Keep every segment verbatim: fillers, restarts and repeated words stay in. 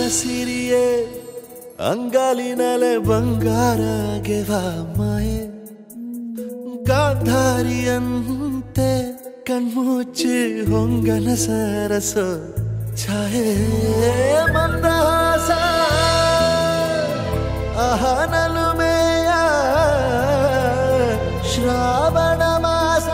ಸಿರಿಯೇ ಅಂಗಾಲಿನಲೆ ಬಂಗಾರಗೆ ಮಾಯೆ ಗಾಂಧಾರಿಯಂತೆ ಕಣ್ಮುಚ್ಚಿ ಹೊಂಗನ ಸರಸ ಛಾಯೆ ಮಂದಹಾಸ ಅಹನಲುಮೆಯ ಶ್ರಾವಣ ಮಾಸ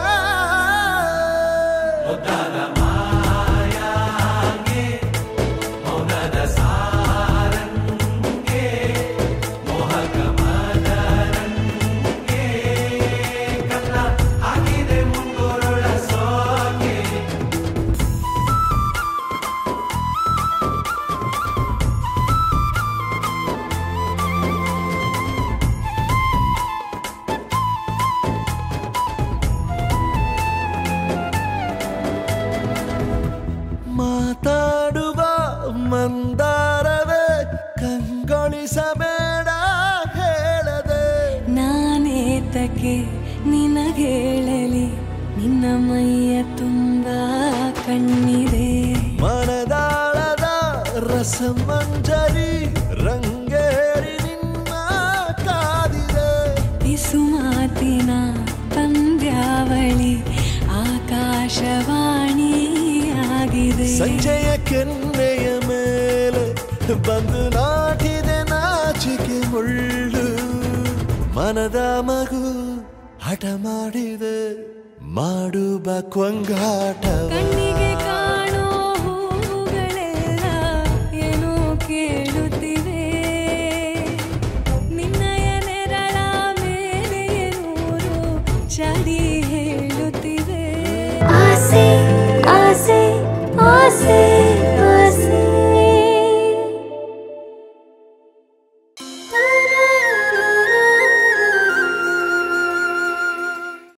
ಮಾತಾಡುವ ಮಂದಾರವೇ ಕಂಗೊಳಿಸಬೇಡ ಹೇಳದೆ ನಾನೇತಕ್ಕೆ ನಿನಗೇಳಲಿ ನಿನ್ನ ಮೈಯ ತುಂಬ ಕಣ್ಣಿದೆ ಮನದಾಳದ ರಸಮಂಜರಿ ರಂಗೇರಿ ನಿನ್ನ ಕಾದಿದೆ ಪಿಸುಮಾತಿನ ಪಂದ್ಯಾವಳಿ ಆಕಾಶವಾಣಿ ಸಂಜೆಯ ಕೆನ್ನೆಯ ಮೇಲೆ ಬಂದು ನಾಟಿದೆ ನಾಚಿಕೆ ಮುಳ್ಳು ಮನದ ಮಗು ಹಠ ಮಾಡಿದೆ ಮಾಡುವ ಕೊಂಗಾಟ ಕಣ್ಣಿಗೆ ಕಾಣೋ ಹೂಗಳೆಲ್ಲ ಏನೋ ಕೇಳುತ್ತಿವೆ ನಿನ್ನಯ ನೆರಳ ಮೇಲೆ ನೂರು ಚಾಡಿ